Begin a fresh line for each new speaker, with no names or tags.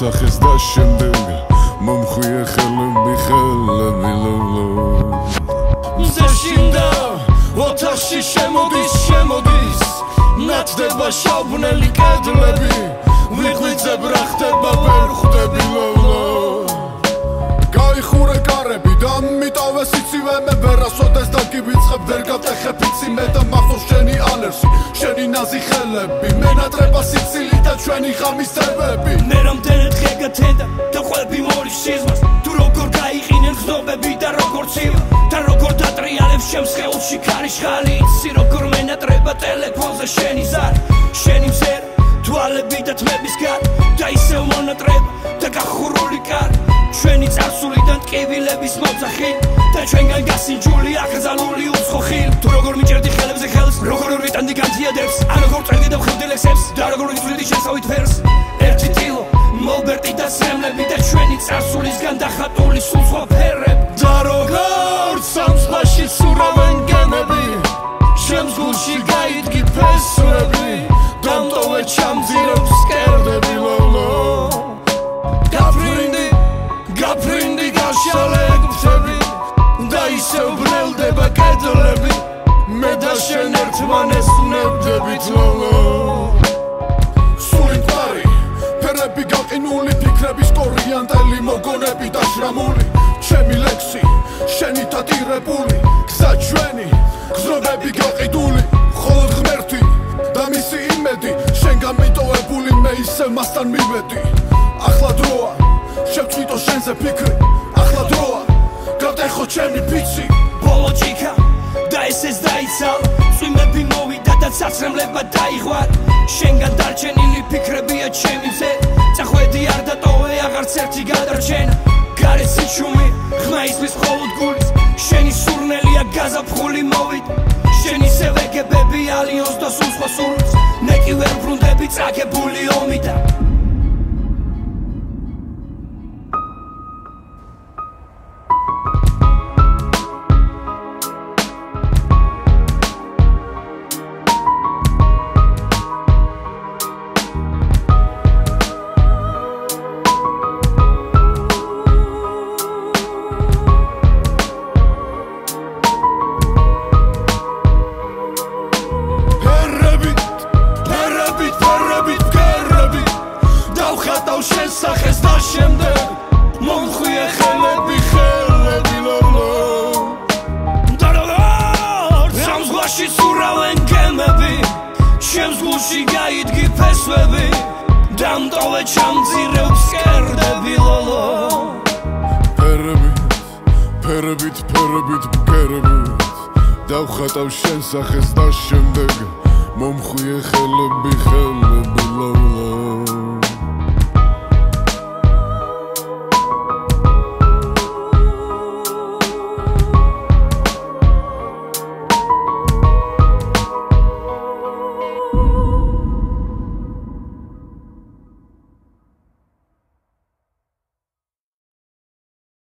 სახეს და შემდეგ მომხვიე ხელები ლოლო
მზე შინდა ოთახში შემოდის ნათდება შავბნელი კედლები ვიღვიძებ რა ხდება ვერ ხვდები ლოლო
გაიხურე კარები და მიტოვე სიცივე მე ვერასოდეს დაგივიწყებ ვერ გავტეხებ იცი მე და მახსოვს შენი ალერსი შენი ნაზი ხელები მენატრება სიცილი და ჩვენი ღამის წევები
მე რამდენად ხე გათენდა და ყვები მორის სიზმარს თუ როგორ გაიყინენ ხდობები და როგორ ცივა და როგორ დატრიალებს ჩემს ხელში ქარიშხალი იცი როგორ მენატრება ტელეფონზე შენი ზარი შენი მზერა თვალები და თმების გარ და ისევ მონატრება და გახურული კარი ჩვენი წარსულიდან ტკივილების მოძახი და ჩვენგან გასინჯული აკრძალული უცხო ხილი თუ როგორ მიჭერდი ხელებზე ხელს როგორ ვიტანდი განძიადებს ან როგორ წერდი და ვხევდი ლექსებს და როგორ ვიწვიდი შესავით ფერს ერთი ტილო მოლბერტი და სემლები და ჩვენი წარსულისგან დახატული სულ სხვა ფერები და როგორ სამხარაძე სურავენ გემები ჩემს გულში გაიდგი ფესვები დამტოვე ჩამძირებს კერდები ლოლო გაფრინდი გაშალეგფები და ისევ ბრელდება კედლები მე და შენ ერთმანეს ვნებდებით ლოლო სული მყარი ფერები გაყინული ფიქრების კორიანტელი მოგონები და შრამული ჩემი ლექსი შენი დატირებული გზა ჩვენი გზნობები გაყიდული მხოლოდ ღმერთი და მისი იმედი შენგან მიტოვებული მე ისევ მასთან მივედი ახლა დროა შევწვიდო შენზე ფიქრი ახლა დროა გავტეხო ჩემი ფიცი ბოლო ჭიქა და ესეც დაიცალა წვიმები მოვიდა და ცაცრემლება დაიღვარა შენგან დარჩენილი ფიქრებია ჩემი მზე წახვედი არ დატოვე აღარც ერთი გადარჩენა გარეთ სიჩუმე ხმა ისმის მხოლოდ გულის შენი სურნელია გაზაფხული მოვიდა შენი სევეგებები ალიონს და სულ სხვა სურვილს ნეკი ვერ ბრუნდები წაგებული ომიდან
დავხატავ შენ სახეს და შემდეგ მომხვიე ხელები ლოლო